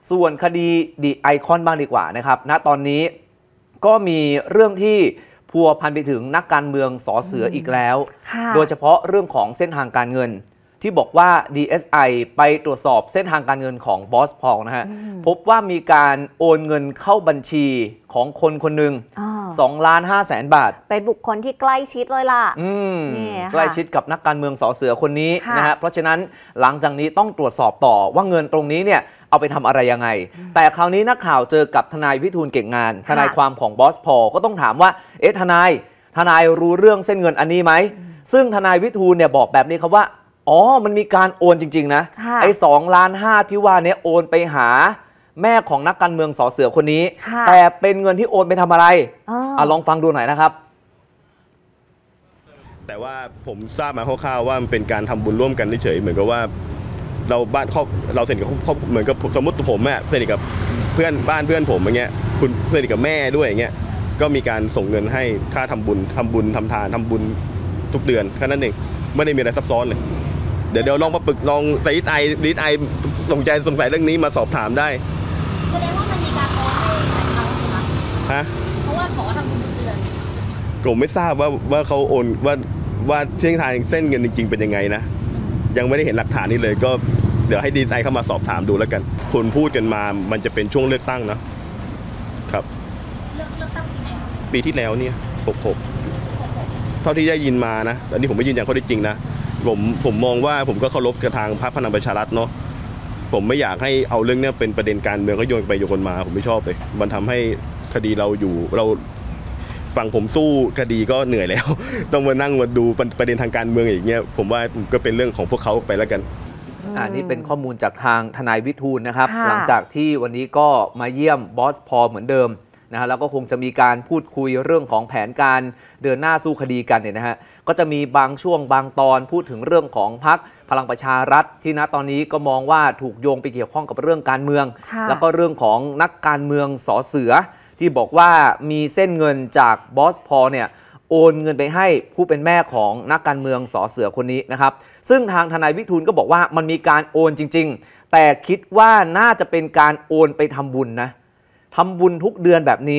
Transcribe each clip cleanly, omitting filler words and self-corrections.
ส่วนคดีดีไอคอนบ้างดีกว่านะครับณตอนนี้ก็มีเรื่องที่พัวพันไปถึงนักการเมืองสอเสืออีกแล้วโดยเฉพาะเรื่องของเส้นทางการเงินที่บอกว่า DSI ไปตรวจสอบเส้นทางการเงินของบอสพอลนะฮะพบว่ามีการโอนเงินเข้าบัญชีของคนคนหนึ่ง2,500,000 บาทเป็นบุคคลที่ใกล้ชิดเลยล่ะใกล้ชิดกับนักการเมืองสอเสือคนนี้นะฮะเพราะฉะนั้นหลังจากนี้ต้องตรวจสอบต่อว่าเงินตรงนี้เนี่ยเอาไปทำอะไรยังไงแต่คราวนี้นักข่าวเจอกับทนายวิทูลเก่งงานทนายความของบอสพอลก็ต้องถามว่าทนายรู้เรื่องเส้นเงินอันนี้ไหมซึ่งทนายวิทูลเนี่ยบอกแบบนี้ครับว่าอ๋อมันมีการโอนจริงๆนะไอ้2.5 ล้านที่ว่านี้โอนไปหาแม่ของนักการเมืองสอเสือคนนี้แต่เป็นเงินที่โอนไปทำอะไรลองฟังดูหน่อยนะครับแต่ว่าผมทราบมาคร่าวๆว่ามันเป็นการทำบุญร่วมกันเฉยๆเหมือนกับว่าเราสนิทกับครอบเหมือนกับสมมติผมสนิทกับเพื่อนบ้านเพื่อนผมอย่างเงี้ยคุณสนิทกับแม่ด้วยอย่างเงี้ยก็มีการส่งเงินให้ค่าทำบุญทำทานทำบุญทุกเดือนแค่นั้นเองไม่ได้มีอะไรซับซ้อนเลยเดี๋ยวลองมาปรึกลองใส่ดีไอสงสัยเรื่องนี้มาสอบถามได้แสดงว่ามันมีการโอนให้หลายครั้งใช่ไหมฮะเพราะว่าขอทำบุญทุกเดือนผมไม่ทราบว่าเขาโอนว่าเส้นทางเส้นเงินจริงๆเป็นยังไงนะยังไม่ได้เห็นหลักฐานนี้เลยก็เดี๋ยวให้ดีไอเข้ามาสอบถามดูแล้วกันคนพูดกันมามันจะเป็นช่วงเลือกตั้งนะครับเลือกตั้งปีไหนปีที่แล้วเนี่ย66เท่าที่ได้ยินมานะอันนี้ผมไม่ยืนยันข้อเท็จจริงนะผมมองว่าผมก็เคารพกับทางพรรคพลังประชารัฐเนาะผมไม่อยากให้เอาเรื่องนี้เป็นประเด็นการเมืองก็โยนไปโยนมาผมไม่ชอบเลยมันทำให้คดีเราฝั่งผมสู้คดีก็เหนื่อยแล้วต้องมานั่งมาดูประเด็นทางการเมืองอย่างเงี้ยผมว่าก็เป็นเรื่องของพวกเขาไปแล้วกันนี่เป็นข้อมูลจากทางทนายวิทูลนะครับหลังจากที่วันนี้ก็มาเยี่ยมบอสพอลเหมือนเดิมนะฮะแล้วก็คงจะมีการพูดคุยเรื่องของแผนการเดินหน้าสู้คดีกันเนี่ยนะฮะก็จะมีบางช่วงบางตอนพูดถึงเรื่องของพรรคพลังประชารัฐที่ณตอนนี้ก็มองว่าถูกโยงไปเกี่ยวข้องกับเรื่องการเมืองแล้วก็เรื่องของนักการเมืองสอเสือที่บอกว่ามีเส้นเงินจากบอสพอลเนี่ยโอนเงินไปให้ผู้เป็นแม่ของนักการเมืองสอเสือคนนี้นะครับซึ่งทางทนายวิทูลก็บอกว่ามันมีการโอนจริงๆแต่คิดว่าน่าจะเป็นการโอนไปทำบุญนะทำบุญทุกเดือนแบบนี้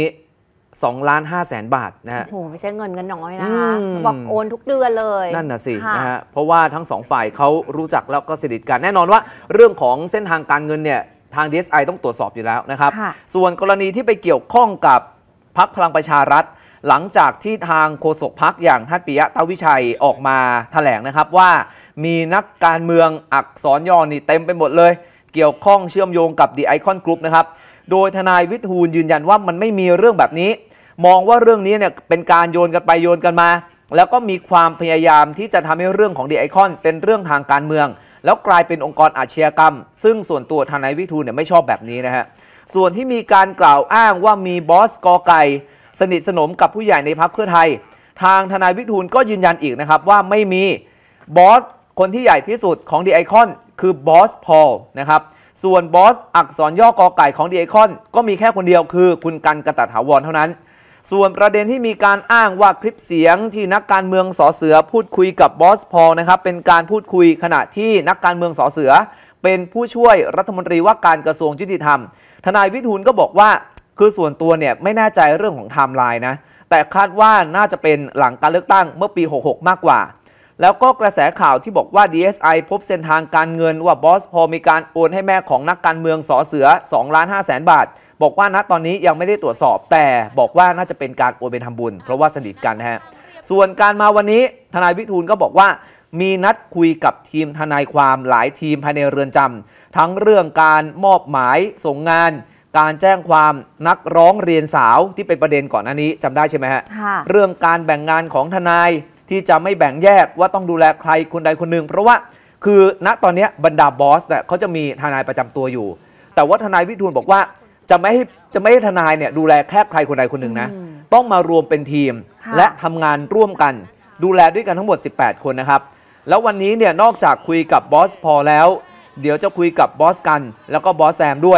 2,500,000 บาทนะฮะโอ้โหไม่ใช่เงินน้อยนะคะบอกโอนทุกเดือนเลยนั่นน่ะสินะฮะเพราะว่าทั้งสองฝ่ายเขารู้จักแล้วก็สนิทกันแน่นอนว่าเรื่องของเส้นทางการเงินเนี่ยทาง DSI ต้องตรวจสอบอยู่แล้วนะครับส่วนกรณีที่ไปเกี่ยวข้องกับพรรคพลังประชารัฐหลังจากที่ทางโฆษกพรรคอย่างท่านปิยะตาวิชัยออกมาแถลงนะครับว่ามีนักการเมืองอักษรย่อนี่เต็มไปหมดเลยเกี่ยวข้องเชื่อมโยงกับ The Icon Group นะครับโดยทนายวิทูลยืนยันว่ามันไม่มีเรื่องแบบนี้มองว่าเรื่องนี้เนี่ยเป็นการโยนกันไปโยนกันมาแล้วก็มีความพยายามที่จะทำให้เรื่องของ The Icon เป็นเรื่องทางการเมืองแล้วกลายเป็นองค์กรอาชญากรรมซึ่งส่วนตัวทนายวิทูลเนี่ยไม่ชอบแบบนี้นะฮะส่วนที่มีการกล่าวอ้างว่ามีบอสกอไก่สนิทสนมกับผู้ใหญ่ในพรรคเพื่อไทยทางทนายวิทูลก็ยืนยันอีกนะครับว่าไม่มีบอสคนที่ใหญ่ที่สุดของ The Icon คือบอสพอลนะครับส่วนบอสอักษรย่อกอไก่ของ The Icon ก็มีแค่คนเดียวคือคุณกันกตถาวรเท่านั้นส่วนประเด็นที่มีการอ้างว่าคลิปเสียงที่นักการเมืองสอเสือพูดคุยกับบอสพอลนะครับเป็นการพูดคุยขณะที่นักการเมืองสอเสือเป็นผู้ช่วยรัฐมนตรีว่าการกระทรวงยุติธรรมทนายวิทูลก็บอกว่าคือส่วนตัวเนี่ยไม่แน่ใจเรื่องของไทม์ไลน์นะแต่คาดว่าน่าจะเป็นหลังการเลือกตั้งเมื่อปี66มากกว่าแล้วก็กระแสข่าวที่บอกว่า DSI พบเส้นทางการเงินว่าบอสพอลมีการโอนให้แม่ของนักการเมืองสอเสือ2,500,000 บาทบอกว่าณตอนนี้ยังไม่ได้ตรวจสอบแต่บอกว่าน่าจะเป็นการโอนไปทำบุญเพราะว่าสนิทกันนะฮะส่วนการมาวันนี้ทนายวิทูลก็บอกว่ามีนัดคุยกับทีมทนายความหลายทีมภายในเรือนจำทั้งเรื่องการมอบหมายส่งงานการแจ้งความนักร้องเรียนสาวที่เป็นประเด็นก่อนหน้านี้จำได้ใช่ไหมฮะเรื่องการแบ่งงานของทนายที่จะไม่แบ่งแยกว่าต้องดูแลใครคนใดคนหนึ่งเพราะว่าคือณตอนนี้บรรดาบอสเนี่ยเขาจะมีทนายประจำตัวอยู่แต่ว่าทนายวิทูลบอกว่าจะไม่ให้ทนายเนี่ยดูแลแค่ใครคนใดคนหนึ่งนะต้องมารวมเป็นทีมและทำงานร่วมกันดูแลด้วยกันทั้งหมด18คนนะครับแล้ววันนี้เนี่ยนอกจากคุยกับบอสพอลแล้วเดี๋ยวจะคุยกับบอสกันแล้วก็บอสแซมด้วย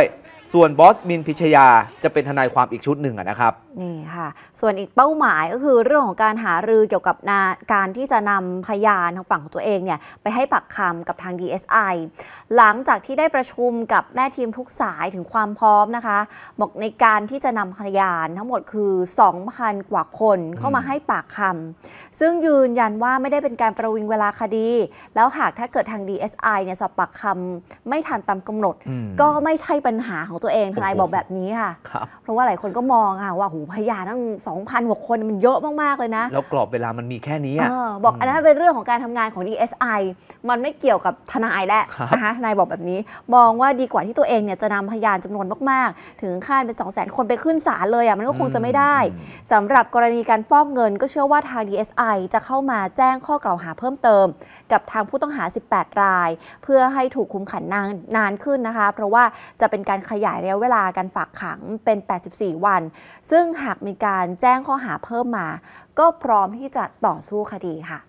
ส่วนบอสมินพิชยาจะเป็นทนายความอีกชุดหนึ่งนะครับนี่ค่ะส่วนอีกเป้าหมายก็คือเรื่องของการหารือเกี่ยวกับการที่จะนำพยานทางฝั่งของตัวเองเนี่ยไปให้ปากคำกับทาง DSI หลังจากที่ได้ประชุมกับแม่ทีมทุกสายถึงความพร้อมนะคะบอกในการที่จะนำพยานทั้งหมดคือ 2,000 กว่าคนเข้ามาให้ปากคำซึ่งยืนยันว่าไม่ได้เป็นการประวิงเวลาคดีแล้วหากถ้าเกิดทาง DSI เนี่ยสอบปากคำไม่ทันตามกำหนดก็ไม่ใช่ปัญหาของตัวเองทนายบอกแบบนี้ค่ะเพราะว่าหลายคนก็มองค่ะว่าพยานตั้ง 2,000 กว่าคนมันเยอะมากๆเลยนะแล้วกรอบเวลามันมีแค่นี้บอกอันนั้นเป็นเรื่องของการทำงานของ DSI มันไม่เกี่ยวกับทนายแล้วนะคะทนายบอกแบบนี้มองว่าดีกว่าที่ตัวเองเนี่ยจะนำพยานจำนวนมากๆถึงขั้นเป็น 200,000 คนไปขึ้นศาลเลยมันก็คงจะไม่ได้สำหรับกรณีการฟอกเงินก็เชื่อว่าทาง DSI จะเข้ามาแจ้งข้อกล่าวหาเพิ่มเติมกับทางผู้ต้องหา 18 รายเพื่อให้ถูกคุมขังนานขึ้นนะคะเพราะว่าจะเป็นการขยายระยะเวลาการฝากขังเป็น 84 วันซึ่งหากมีการแจ้งข้อหาเพิ่มมาก็พร้อมที่จะต่อสู้คดีค่ะ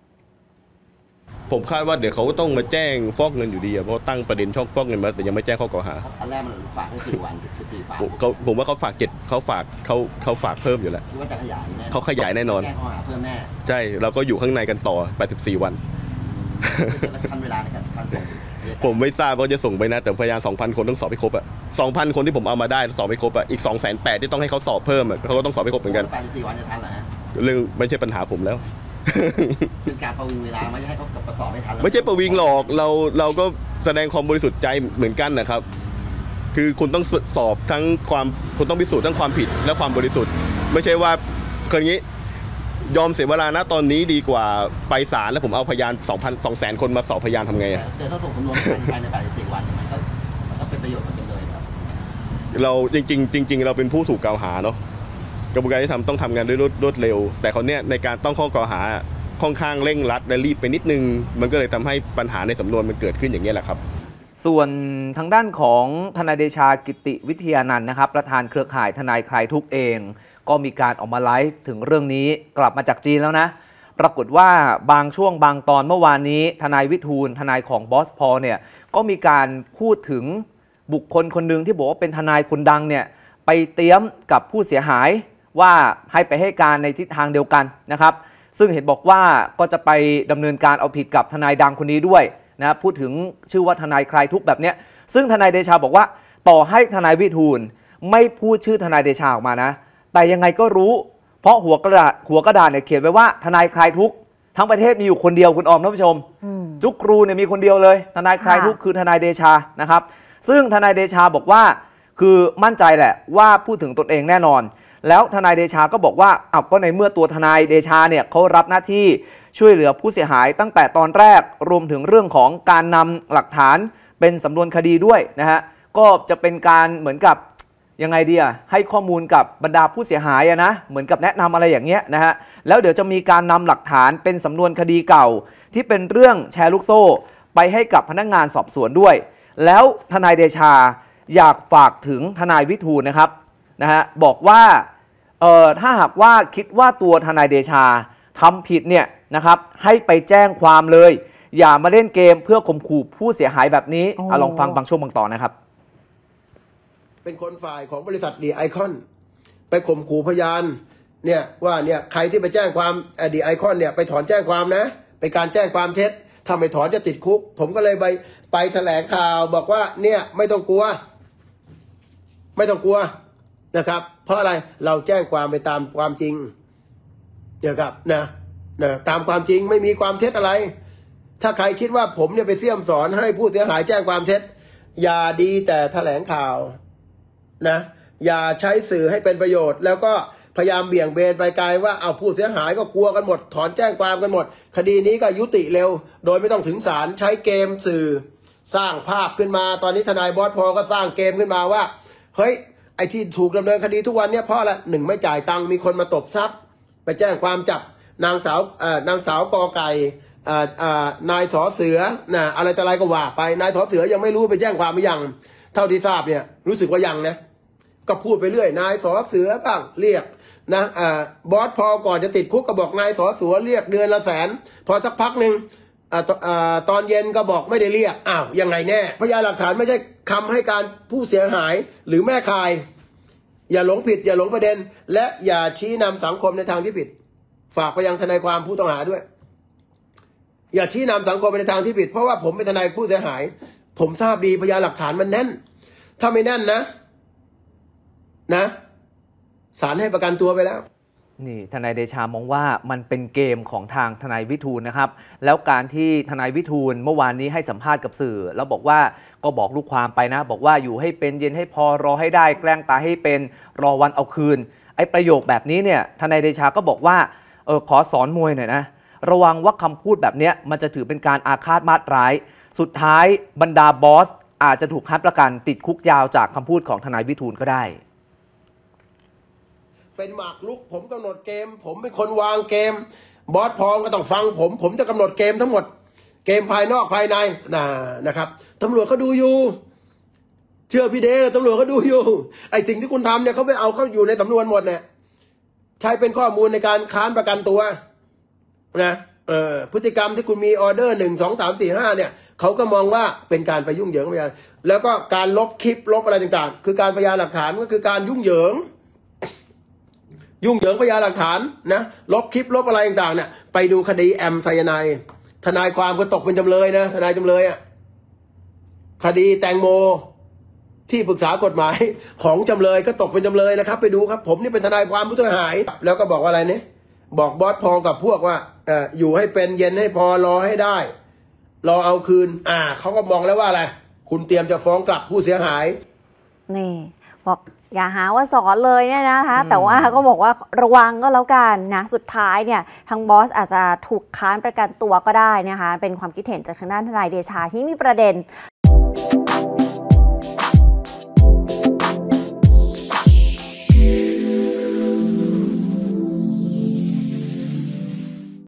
ผมคาดว่าเดี๋ยวเขาต้องมาแจ้งฟอกเงินอยู่ดีเพราะตั้งประเด็นช่องฟอกเงินมาแต่ยังไม่แจ้งข้อกล่าวหาอันแรกมันฝากแค่4 วัน14 ฝากผมว่าเขาฝากเขาฝากเพิ่มอยู่แล้วคิดว่าจะขยายแน่เขาขยายแน่นอนแจ้งข้อหาเพิ่มแน่ใช่เราก็อยู่ข้างในกันต่อ84 วันทันเวลาในการส่งผมไม่ทราบว่าจะส่งไปนะแต่พยาน 2,000 คนต้องสอบให้ครบ2,000 คนที่ผมเอามาได้สอบให้ครบอีก 280,000 ที่ต้องให้เขาสอบเพิ่มเขาก็ต้องสอบให้ครบเหมือนกัน 84 วันจะทันเหรอฮะเรื่องไม่ใช่ปัญหาผมแล้วเป็นการประวิงเวลาไม่ใช่ให้เขากับสอบไม่ทันไม่ใช่ประวิงหรอกเราก็แสดงความบริสุทธิ์ใจเหมือนกันนะครับคือคุณต้องสอบทั้งคุณต้องพิสูจน์ทั้งความผิดและความบริสุทธิ์ไม่ใช่ว่าคนนี้ยอมเสียเวลานะตอนนี้ดีกว่าไปศาลแล้วผมเอาพยาน 200,000 คนมาสอบพยานทำไงแต่ถ้าส่งสำนวนภายใน84 วันมันก็เป็นประโยชน์กับจำเลยครับเราจริงเราเป็นผู้ถูกกล่าวหาเนาะกระบวนการที่ต้องทำงานด้วยรวดเร็วแต่คนเนี้ยในการต้องข้อกล่าวหาค่อนข้างเร่งรัดและรีบไปนิดนึงมันก็เลยทำให้ปัญหาในสำนวนมันเกิดขึ้นอย่างนี้แหละครับส่วนทางด้านของทนายเดชากิติวิทยานันท์นะครับประธานเครือข่ายทนายคลายทุกข์เองก็มีการออกมาไลฟ์ถึงเรื่องนี้กลับมาจากจีนแล้วนะปรากฏว่าบางช่วงบางตอนเมื่อวานนี้ทนายวิทูลทนายของบอสพอเนี่ยก็มีการพูดถึงบุคคลคนหนึ่งที่บอกว่าเป็นทนายคนดังเนี่ยไปเตรียมกับผู้เสียหายว่าให้ไปให้การในทิศทางเดียวกันนะครับซึ่งเห็นบอกว่าก็จะไปดำเนินการเอาผิดกับทนายดังคนนี้ด้วยนะพูดถึงชื่อว่าทนายคลายทุกข์แบบเนี้ยซึ่งทนายเดชาบอกว่าต่อให้ทนายวิทูลไม่พูดชื่อทนายเดชาออกมานะแต่ยังไงก็รู้เพราะหัวกระดาษเนี่ยเขียนไว้ว่าทนายคลายทุกข์ทั้งประเทศมีอยู่คนเดียวคุณออมท่านผู้ชมจุกรูเนี่ยมีคนเดียวเลยทนายคลายทุกข์คือทนายเดชานะครับซึ่งทนายเดชาบอกว่าคือมั่นใจแหละว่าพูดถึงตนเองแน่นอนแล้วทนายเดชาก็บอกว่าก็ในเมื่อตัวทนายเดชาเนี่ยเขารับหน้าที่ช่วยเหลือผู้เสียหายตั้งแต่ตอนแรกรวมถึงเรื่องของการนำหลักฐานเป็นสำนวนคดีด้วยนะฮะก็จะเป็นการเหมือนกับยังไงดีให้ข้อมูลกับบรรดาผู้เสียหายนะเหมือนกับแนะนำอะไรอย่างเงี้ยนะฮะแล้วเดี๋ยวจะมีการนำหลักฐานเป็นสำนวนคดีเก่าที่เป็นเรื่องแชร์ลูกโซ่ไปให้กับพนักงานสอบสวนด้วยแล้วทนายเดชาอยากฝากถึงทนายวิทูลนะครับนะฮะบอกว่าถ้าหากว่าคิดว่าตัวทนายเดชาทำผิดเนี่ยนะครับให้ไปแจ้งความเลยอย่ามาเล่นเกมเพื่อข่มขู่ผู้เสียหายแบบนี้ลองฟังบางช่วงบางตอนนะครับเป็นคนฝ่ายของบริษัทดีไอคอนไปข่มขู่พยานเนี่ยว่าเนี่ยใครที่ไปแจ้งความดีไอคอนเนี่ยไปถอนแจ้งความนะเป็นการแจ้งความเท็จถ้าไม่ถอนจะติดคุกผมก็เลยไปแถลงข่าวบอกว่าเนี่ยไม่ต้องกลัวนะครับเพราะอะไรเราแจ้งความไปตามความจริงนะครับนะตามความจริงไม่มีความเท็จอะไรถ้าใครคิดว่าผมเนี่ยไปเสี่ยมสอนให้ผู้เสียหายแจ้งความเท็จอย่าดีแต่แถลงข่าวนะอย่าใช้สื่อให้เป็นประโยชน์แล้วก็พยายามเบี่ยงเบนไปไกลว่าเอาผู้เสียหายก็กลัวกันหมดถอนแจ้งความกันหมดคดีนี้ก็ยุติเร็วโดยไม่ต้องถึงศาลใช้เกมสื่อสร้างภาพขึ้นมาตอนนี้ทนายบอสพอก็สร้างเกมขึ้นมาว่าเฮ้ยไอ้ที่ถูกดำเนินคดีทุกวันเนี่ยเพราะอะไร1ไม่จ่ายตังค์มีคนมาตบทรัพย์ไปแจ้งความจับนางสาวกอไก่นายสอเสืออะไรต่ออะไรก็ว่าไปนายสอเสือยังไม่รู้ไปแจ้งความหรือยังเท่าที่ทราบเนี่ยรู้สึกว่ายังนะก็พูดไปเรื่อยนายสอเสือบ้างเรียกนะบอสพอก่อนจะติดคุกก็บอกนายสอเสือเรียกเดือนละ100,000พอสักพักหนึ่งตอนเย็นก็บอกไม่ได้เรียกอ้าวยังไงแน่พยานหลักฐานไม่ใช่คำให้การผู้เสียหายหรือแม่คายอย่าหลงผิดอย่าหลงประเด็นและอย่าชี้นำสังคมในทางที่ผิดฝากไปยังทนายความผู้ต้องหาด้วยอย่าชี้นำสังคมไปในทางที่ผิดเพราะว่าผมเป็นทนายผู้เสียหายผมทราบดีพยานหลักฐานมันแน่นถ้าไม่แน่นนะศาลให้ประกันตัวไปแล้วนี่ทนายเดชามองว่ามันเป็นเกมของทางทนายวิทูลนะครับแล้วการที่ทนายวิทูลเมื่อวานนี้ให้สัมภาษณ์กับสื่อแล้วบอกว่าก็บอกลูกความไปนะบอกว่าอยู่ให้เป็นเย็นให้พอรอให้ได้แกล้งตายให้เป็นรอวันเอาคืนไอ้ประโยคแบบนี้เนี่ยทนายเดชาก็บอกว่าขอสอนมวยหน่อยนะระวังว่าคำพูดแบบนี้มันจะถือเป็นการอาฆาตมาตร้ายสุดท้ายบรรดาบอสอาจจะถูกคัดประกันติดคุกยาวจากคำพูดของทนายวิทูลก็ได้เป็นหมากรุกผมกำหนดเกมผมเป็นคนวางเกมบอสพองก็ต้องฟังผมจะกำหนดเกมทั้งหมดเกมภายนอกภายในนะครับตำรวจเขาดูอยู่เชื่อพี่เดชตำรวจเขาดูอยู่ไอ้สิ่งที่คุณทำเนี่ยเขาไปเอาเข้าอยู่ในสำนวนหมดเนี่ยใช้เป็นข้อมูลในการค้านประกันตัวนะพฤติกรรมที่คุณมีออเดอร์1 2 3 4 5เนี่ยเขาก็มองว่าเป็นการไปยุ่งเหยิงพยานแล้วก็การลบคลิปลบอะไรต่างๆคือการพยานหลักฐานก็คือการยุ่งเหยิงพยานหลักฐานนะลบคลิปลบอะไรต่างๆเนี่ยไปดูคดีแอมไซยาไนด์ทนายความก็ตกเป็นจำเลยนะทนายจำเลยอ่ะคดีแตงโมที่ปรึกษากฎหมายของจำเลยก็ตกเป็นจำเลยนะครับไปดูครับผมนี่เป็นทนายความผู้เสียหายแล้วก็บอกว่าอะไรเนี่ยบอกบอสพองกับพวกว่าอยู่ให้เป็นเย็นให้พอรอให้ได้รอเอาคืนเขาก็มองแล้วว่าอะไรคุณเตรียมจะฟ้องกลับผู้เสียหายนี่บอกอย่าหาว่าสอนเลยเนี่ยนะคะแต่ว่าก็บอกว่าระวังก็แล้วกันนะสุดท้ายเนี่ยทางบอสอาจจะถูกค้านประกันตัวก็ได้นะคะเป็นความคิดเห็นจากทางด้านทนายเดชาที่มีประเด็น